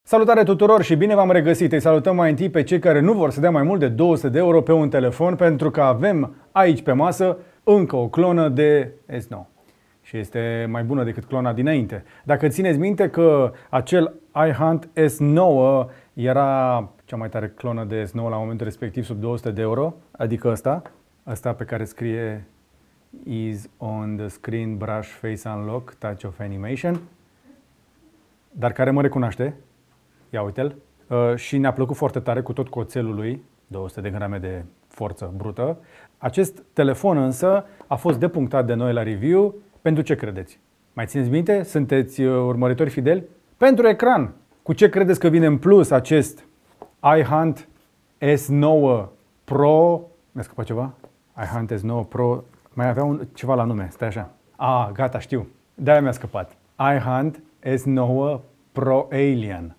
Salutare tuturor și bine v-am regăsit! Îi salutăm mai întâi pe cei care nu vor să dea mai mult de 200 de euro pe un telefon, pentru că avem aici pe masă încă o clonă de S9. Și este mai bună decât clona dinainte. Dacă țineți minte că acel iHunt S9 era cea mai tare clonă de S9 la momentul respectiv sub 200 de euro, adică ăsta pe care scrie is on the screen brush face unlock touch of animation, dar care mă recunoaște. Ia uite-l. Și ne-a plăcut foarte tare cu tot oțelul lui, 200 de grame de forță brută. Acest telefon însă a fost depunctat de noi la review. Pentru ce credeți? Mai țineți minte? Sunteți urmăritori fideli? Pentru ecran! Cu ce credeți că vine în plus acest iHunt S9 Pro? Mi-a scăpat ceva? iHunt S9 Pro. Mai avea ceva la nume, stai așa. Gata, știu. De-aia mi-a scăpat. iHunt S9 Pro Alien.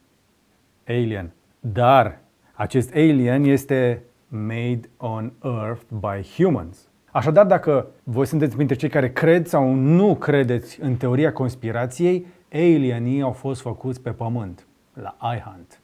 Dar acest Alien este made on Earth by humans. Așadar, dacă voi sunteți printre cei care cred sau nu credeți în teoria conspirației, alienii au fost făcuți pe pământ, la iHunt.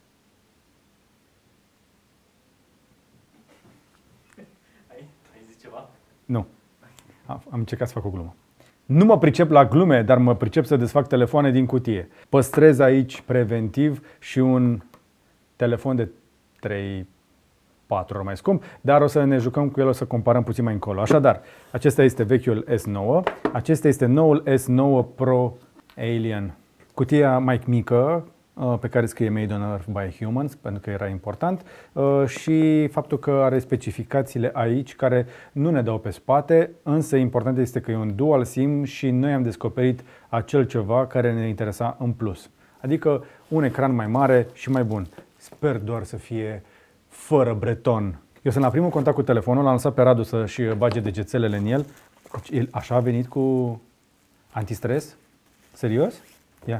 Ai zis ceva? Nu. Am încercat să fac o glumă. Nu mă pricep la glume, dar mă pricep să desfac telefoane din cutie. Păstrez aici preventiv și un telefon de 3-4 ori mai scump, dar o să ne jucăm cu el, o să comparăm puțin mai încolo. Așadar, acesta este vechiul S9, acesta este noul S9 Pro Alien. Cutia mai mică, pe care scrie Made on Earth by Humans, pentru că era important, și faptul că are specificațiile aici care nu ne dau pe spate, însă important este că e un dual SIM și noi am descoperit acel ceva care ne interesa în plus. Adică un ecran mai mare și mai bun. Sper doar să fie fără breton. Eu sunt la primul contact cu telefonul, l-am lăsat pe Radu să-și bage degețelele în el. Deci el așa a venit cu antistres? Serios? Ia.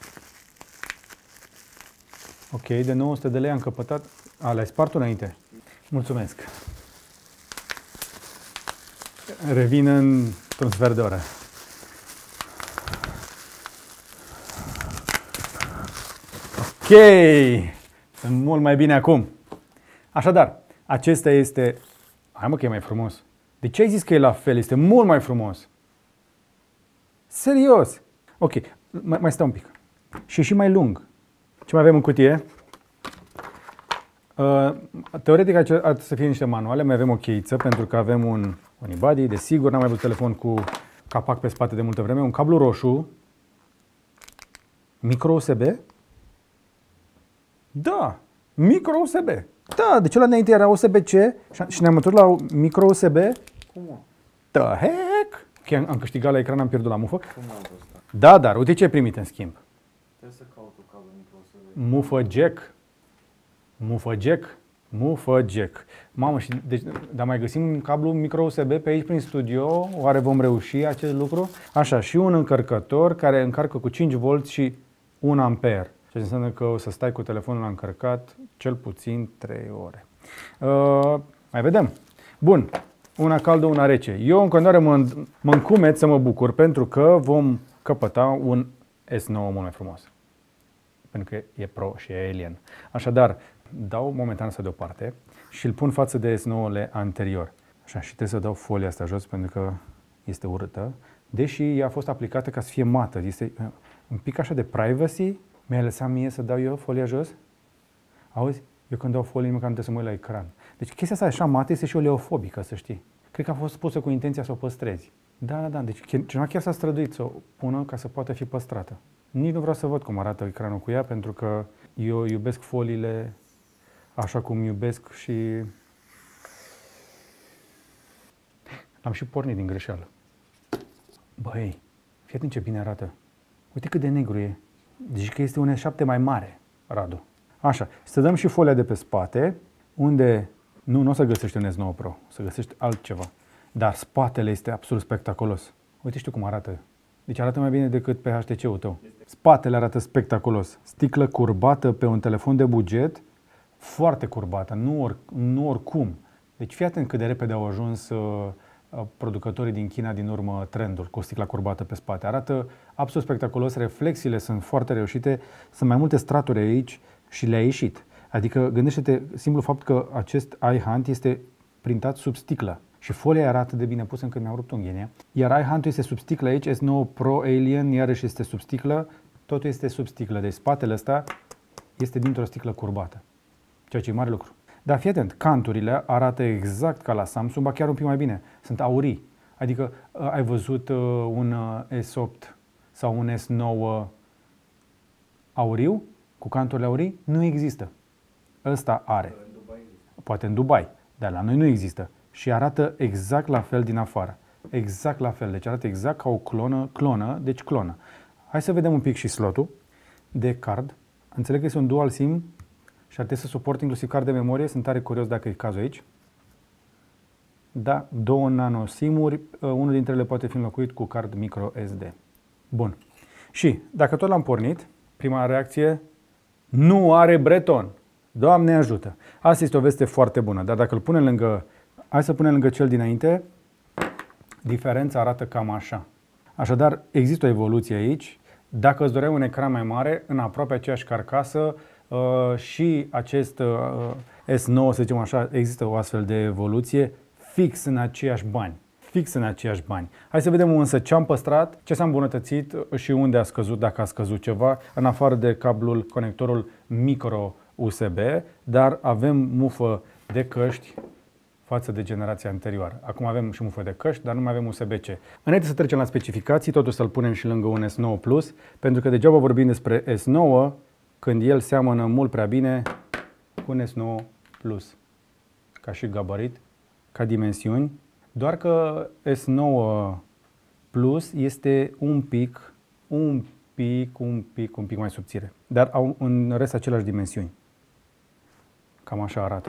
Ok, de 900 de lei am căpătat. L-ai spart înainte? Mulțumesc. Revin într-un sfert de oră. Ok, sunt mult mai bine acum. Așadar, acesta este... Hai mă că e mai frumos. De ce ai zis că e la fel? Este mult mai frumos. Serios. Ok, mai stai un pic. Și mai lung. Ce mai avem în cutie? Teoretic ar să fie niște manuale. Mai avem o cheiță pentru că avem un unibody. Desigur, n-am mai văzut telefon cu capac pe spate de multă vreme. Un cablu roșu. Micro USB. Da, micro USB. Da, deci ăla înainte era USB-C și ne-am întors la micro USB. Cum? The heck? Ok, am câștigat la ecran, am pierdut la mufă. Cum am ăsta? Da, dar uite ce ai primit în schimb. Trebuie să caut o cablu micro USB. Mufă jack. Mamă, și deci, dar mai găsim un cablu micro USB pe aici prin studio? Oare vom reuși acest lucru? Așa, și un încărcător care încarcă cu 5V și 1 ampere. Ceea ce înseamnă că o să stai cu telefonul încărcat cel puțin 3 ore. Mai vedem. Bun, una caldă, una rece. Eu în continuare mă încumet să mă bucur pentru că vom căpăta un S9 mult mai frumos. Pentru că e Pro și e Alien. Așadar, dau momentan să deoparte și îl pun față de S9-ule anterior. Așa, și trebuie să dau folia asta jos pentru că este urâtă. Deși ea a fost aplicată ca să fie mată. Este un pic așa de privacy. Mi-ai lăsat mie să dau eu folia jos? Auzi? Eu când dau folie, măcar nu trebuie să mă uit la ecran. Deci chestia asta așa mată este și o leofobică, să știi. Cred că a fost pusă cu intenția să o păstrezi. Da. Deci cineva chiar s-a străduit să o pună ca să poată fi păstrată. Nici nu vreau să văd cum arată ecranul cu ea, pentru că eu iubesc foliile așa cum iubesc și... Am și pornit din greșeală. Băi, fii atent ce bine arată. Uite cât de negru e. Deci că este un S7 mai mare, Radu. Așa, să dăm și folia de pe spate, unde nu o să găsești un S9 Pro, o să găsești altceva. Dar spatele este absolut spectaculos. Uite, știu cum arată. Deci arată mai bine decât pe HTC-ul tău. Spatele arată spectaculos. Sticlă curbată pe un telefon de buget, foarte curbată, nu oricum. Deci fii atent cât de repede au ajuns producătorii din China din urmă trendul cu sticla curbată pe spate. Arată absolut spectaculos, reflexiile sunt foarte reușite, sunt mai multe straturi aici și le-a ieșit. Adică gândește-te, simplu fapt că acest iHunt este printat sub sticlă și folia era atât de bine pusă încât mi-au rupt unghii. Iar iHunt-ul este sub sticlă aici, S9 Pro Alien iarăși este sub sticlă, totul este sub sticlă. Deci spatele ăsta este dintr-o sticlă curbată, ceea ce e mare lucru. Dar fii atent, canturile arată exact ca la Samsung, ba chiar un pic mai bine. Sunt aurii. Adică ai văzut un S8 sau un S9 auriu, cu canturile aurii? Nu există. Ăsta are. Poate în Dubai, dar la noi nu există. Și arată exact la fel din afară. Exact la fel. Deci arată exact ca o clonă, deci clonă. Hai să vedem un pic și slotul de card. Înțeleg că este un dual SIM și ar trebui să suporte inclusiv card de memorie. Sunt tare curios dacă e cazul aici. Da, 2 nano SIM-uri, unul dintre ele poate fi înlocuit cu card micro SD. Bun. Și dacă tot l-am pornit, prima reacție, nu are breton. Doamne ajută! Asta este o veste foarte bună, dar dacă îl punem lângă, hai să punem lângă cel dinainte, diferența arată cam așa. Așadar, există o evoluție aici. Dacă îți doreai un ecran mai mare, în aproape aceeași carcasă și acest S9, să zicem așa, există o astfel de evoluție fix în aceiași bani. Fix în aceiași bani. Hai să vedem însă ce am păstrat, ce s-a îmbunătățit și unde a scăzut, dacă a scăzut ceva, în afară de cablul, conectorul micro USB, dar avem mufă de căști față de generația anterioară. Acum avem și mufă de căști, dar nu mai avem USB-C. Înainte să trecem la specificații, totuși să-l punem și lângă un S9 Plus, pentru că degeaba vorbim despre S9 când el seamănă mult prea bine cu un S9 Plus. Ca și gabarit, ca dimensiuni, doar că S9 Plus este un pic mai subțire, dar au în rest aceleași dimensiuni. Cam așa arată.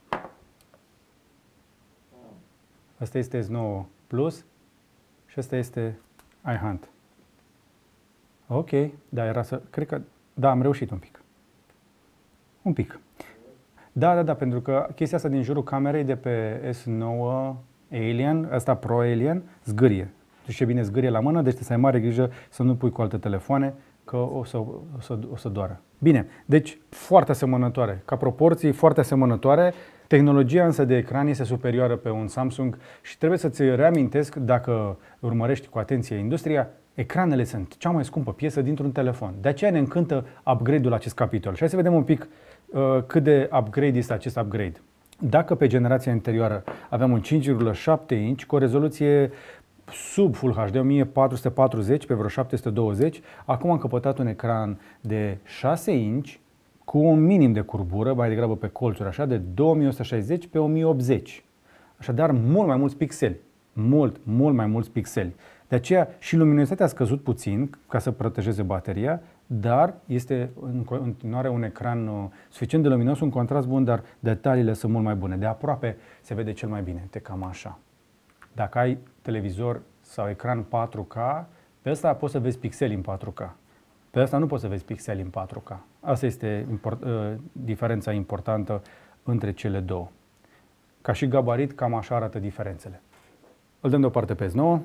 Asta este S9 Plus și asta este iHunt. Ok, da, era să... Cred că... Da, am reușit un pic. Un pic. Da, pentru că chestia asta din jurul camerei de pe S9 Alien, asta Pro Alien, zgârie. Tu știi bine, zgârie la mână, deci trebuie să ai mare grijă să nu pui cu alte telefoane, că o să doară. Bine, deci foarte asemănătoare. Ca proporții, foarte asemănătoare. Tehnologia însă de ecran este superioară pe un Samsung și trebuie să-ți reamintesc, dacă urmărești cu atenție industria, ecranele sunt cea mai scumpă piesă dintr-un telefon. De aceea ne încântă upgrade-ul acest capitol. Și hai să vedem un pic cât de upgrade este acest upgrade. Dacă pe generația anterioară aveam un 5,7 inch cu o rezoluție sub Full HD, 1440 pe vreo 720, acum am căpătat un ecran de 6 inch cu un minim de curbură, mai degrabă pe colțuri, așa, de 2160 pe 1080. Așadar, mult mai mulți pixeli. Mult mai mulți pixeli. De aceea și luminositatea a scăzut puțin ca să protejeze bateria, dar este în continuare un ecran suficient de luminos, un contrast bun, dar detaliile sunt mult mai bune. De aproape se vede cel mai bine, cam așa. Dacă ai televizor sau ecran 4K, pe ăsta poți să vezi pixeli în 4K. Pe ăsta nu poți să vezi pixeli în 4K. Asta este diferența importantă între cele două. Ca și gabarit, cam așa arată diferențele. Îl dăm deoparte pe S9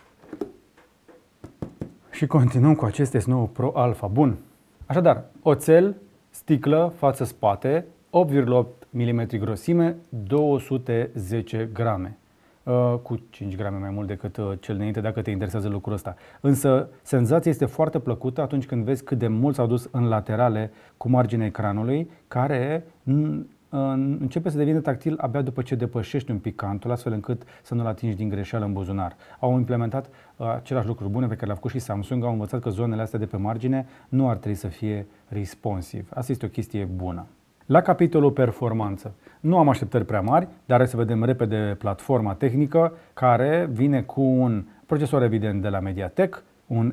și continuăm cu acest S9 Pro Alpha. Bun. Așadar, oțel, sticlă, față-spate, 8,8 mm grosime, 210 grame. Cu 5 grame mai mult decât cel înainte, dacă te interesează lucrul ăsta. Însă, senzația este foarte plăcută atunci când vezi cât de mult s-au dus în laterale cu marginea ecranului, care începe să devină tactil abia după ce depășești un pic cantul, astfel încât să nu-l atingi din greșeală în buzunar. Au implementat același lucruri bune pe care le-a făcut și Samsung, au învățat că zonele astea de pe margine nu ar trebui să fie responsive. Asta este o chestie bună. La capitolul performanță, nu am așteptări prea mari, dar hai să vedem repede platforma tehnică, care vine cu un procesor evident de la MediaTek, un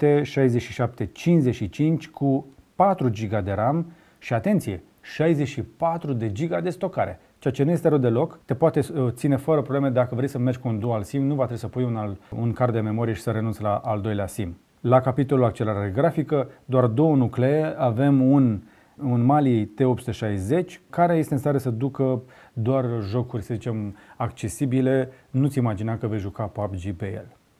MT6755 cu 4 GB de RAM și, atenție, 64 de GB de stocare, ceea ce nu este rău deloc, te poate ține fără probleme dacă vrei să mergi cu un dual SIM, nu va trebui să pui un card de memorie și să renunți la al doilea SIM. La capitolul accelerare grafică, doar două nuclee, avem un Mali T860, care este în stare să ducă doar jocuri, să zicem, accesibile. Nu-ți imagina că vei juca PUBG pe el.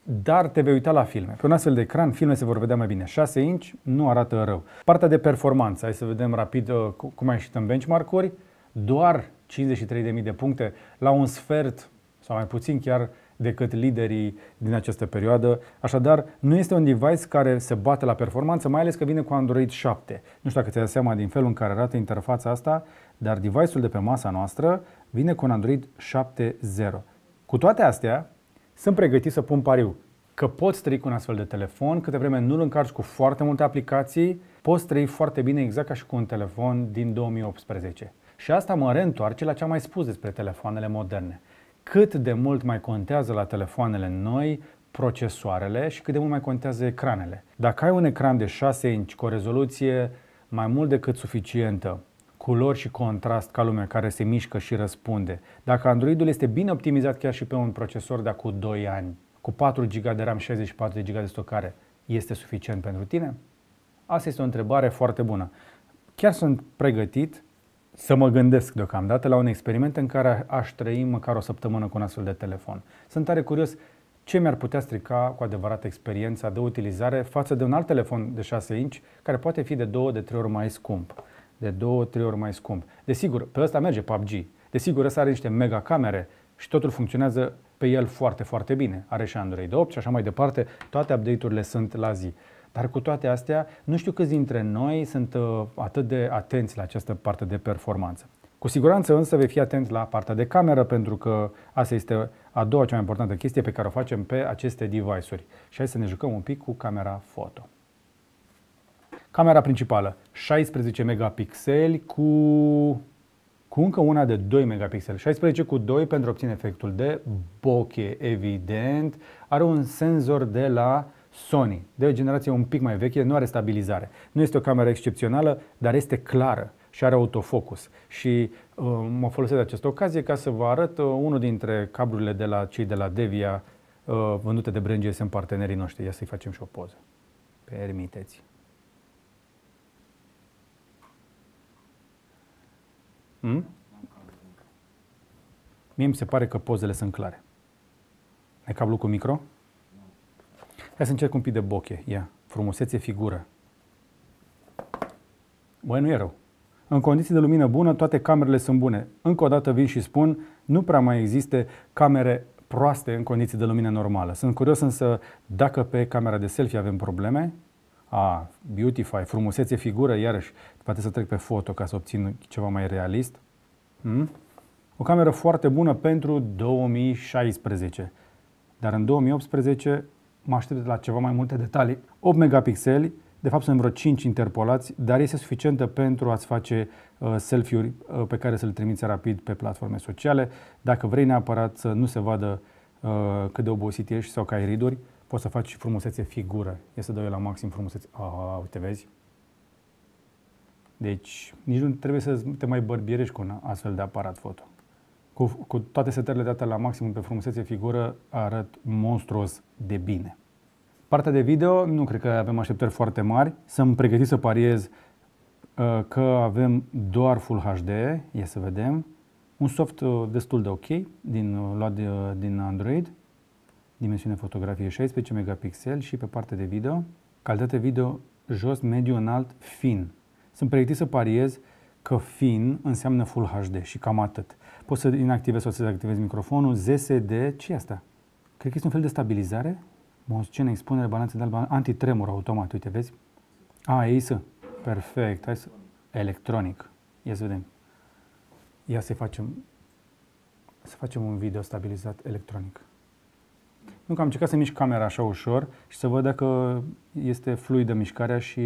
dar te vei uita la filme. Pe un astfel de ecran, filme se vor vedea mai bine. 6 inch nu arată rău. Partea de performanță, hai să vedem rapid cum ai ieșit în benchmark-uri. Doar 53.000 de puncte, la un sfert sau mai puțin chiar decât liderii din această perioadă. Așadar, nu este un device care se bate la performanță, mai ales că vine cu Android 7. Nu știu dacă ți-ai dat seama din felul în care arată interfața asta, dar device-ul de pe masa noastră vine cu un Android 7.0. Cu toate astea, sunt pregătit să pun pariu că poți trăi cu un astfel de telefon, câte vreme nu-l încarci cu foarte multe aplicații, poți trăi foarte bine exact ca și cu un telefon din 2018. Și asta mă reîntoarce la ce am mai spus despre telefoanele moderne. Cât de mult mai contează la telefoanele noi procesoarele și cât de mult mai contează ecranele. Dacă ai un ecran de 6 inch cu o rezoluție mai mult decât suficientă, culori și contrast ca lumea care se mișcă și răspunde, dacă Androidul este bine optimizat chiar și pe un procesor de acum 2 ani, cu 4 GB de RAM, 64 de GB de stocare, este suficient pentru tine? Asta este o întrebare foarte bună. Chiar sunt pregătit să mă gândesc deocamdată la un experiment în care aș trăi măcar o săptămână cu un astfel de telefon. Sunt tare curios ce mi-ar putea strica cu adevărat experiența de utilizare față de un alt telefon de 6 inch care poate fi de 2-3 ori mai scump. De 2-3 ori mai scump. Desigur, pe ăsta merge PUBG. Desigur, ăsta are niște mega camere și totul funcționează pe el foarte, foarte bine. Are și Android 8 și așa mai departe. Toate update-urile sunt la zi. Dar cu toate astea, nu știu câți dintre noi sunt atât de atenți la această parte de performanță. Cu siguranță însă vei fi atent la partea de cameră, pentru că asta este a doua cea mai importantă chestie pe care o facem pe aceste device-uri. Și hai să ne jucăm un pic cu camera foto. Camera principală, 16 megapixeli cu încă una de 2 megapixeli. 16 cu 2 pentru a obține efectul de bokeh, evident. Are un senzor de la Sony, de o generație un pic mai veche, nu are stabilizare. Nu este o cameră excepțională, dar este clară și are autofocus. Și mă folosesc de această ocazie ca să vă arăt unul dintre cablurile de la cei de la Devia vândute de Brand GSM, partenerii noștri. Ia să-i facem și o poză. Permiteți. Mie mi se pare că pozele sunt clare. Ai cablu cu micro? Hai să încerc un pic de bokeh. Ia, frumusețe, figură. Băi, nu e rău. În condiții de lumină bună, toate camerele sunt bune. Încă o dată vin și spun, nu prea mai există camere proaste în condiții de lumină normală. Sunt curios însă dacă pe camera de selfie avem probleme. Beautify, frumusețe, figură, iarăși, poate să trec pe foto ca să obțin ceva mai realist. O cameră foarte bună pentru 2016. Dar în 2018 mă aștept la ceva mai multe detalii. 8 megapixeli, de fapt sunt vreo 5 interpolați, dar este suficientă pentru a-ți face selfie-uri pe care să le trimiți rapid pe platforme sociale. Dacă vrei neapărat să nu se vadă cât de obosit ești sau că ai riduri, poți să faci frumusețe cu Ia să dau eu la maxim frumusețe. Uite, vezi? Deci nici nu trebuie să te mai bărbierești cu un astfel de aparat foto. Cu toate setările date la maximum pe frumusețe figură, arăt monstruos de bine. Partea de video, nu cred că avem așteptări foarte mari. Sunt pregătit să pariez că avem doar Full HD. Ia să vedem. Un soft destul de ok, luat din Android. Dimensiune fotografie 16 megapixeli și pe partea de video. Calitate video jos, mediu, înalt, fin. Sunt pregătit să pariez că fin înseamnă Full HD și cam atât. Poți să inactivezi sau să dezactivezi microfonul, ZSD, ce e asta? Cred că este un fel de stabilizare. Scenă, expunere, balanță de alb, antitremur automat, uite, vezi? AIS, perfect, hai să... Electronic, ia să vedem. Ia să facem un video stabilizat electronic. Nu că am încercat să mișc camera așa ușor și să văd dacă este fluidă mișcarea și...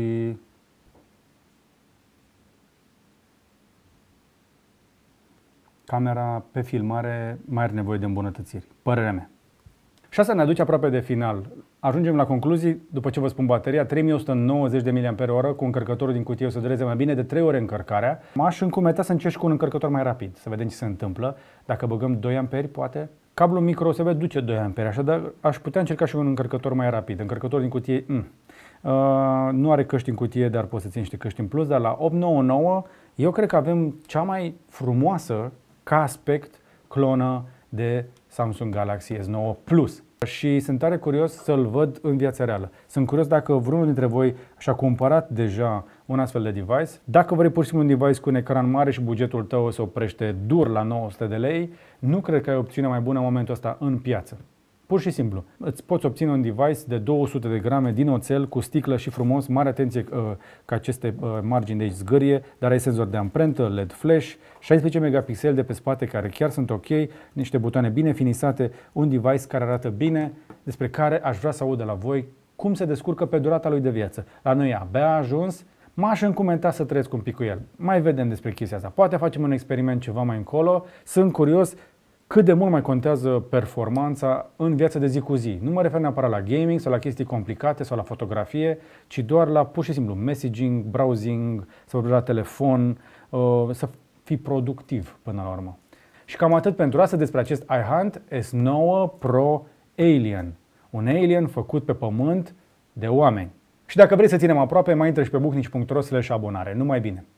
Camera pe filmare mai are nevoie de îmbunătățiri, părerea mea. Și asta ne aduce aproape de final. Ajungem la concluzii, după ce vă spun bateria, 3190 de mAh cu încărcătorul din cutie o să dureze mai bine de 3 ore încărcarea. M-aș încumeta să încerci cu un încărcător mai rapid, să vedem ce se întâmplă. Dacă băgăm 2 A, poate. Cablul micro USB duce 2 A, așadar aș putea încerca și un încărcător mai rapid. Încărcătorul din cutie, nu are căști în cutie, dar poți să ții niște căști în plus, dar la 899 eu cred că avem cea mai frumoasă ca aspect clonă de Samsung Galaxy S9 Plus. și sunt tare curios să-l văd în viața reală. Sunt curios dacă vreunul dintre voi și-a cumpărat deja un astfel de device. Dacă vrei pur și simplu un device cu un ecran mare și bugetul tău se oprește dur la 900 de lei, nu cred că ai opțiunea mai bună în momentul ăsta în piață. Pur și simplu, îți poți obține un device de 200 de grame din oțel cu sticlă și frumos, mare atenție că aceste margini de aici zgârie, dar ai senzor de amprentă, LED flash, 16 megapixeli de pe spate care chiar sunt ok, niște butoane bine finisate, un device care arată bine, despre care aș vrea să aud de la voi cum se descurcă pe durata lui de viață. La noi abia a ajuns, m-aș încumenta să trăiesc un pic cu el. Mai vedem despre chestia asta. Poate facem un experiment ceva mai încolo. Sunt curios cât de mult mai contează performanța în viața de zi cu zi. Nu mă refer neapărat la gaming sau la chestii complicate sau la fotografie, ci doar la pur și simplu messaging, browsing, să vorbești la telefon, să fii productiv până la urmă. Și cam atât pentru asta despre acest iHunt S9 Pro Alien. Un alien făcut pe pământ de oameni. Și dacă vrei să ținem aproape, mai intră și pe bucnici.ro/abonare. Numai bine!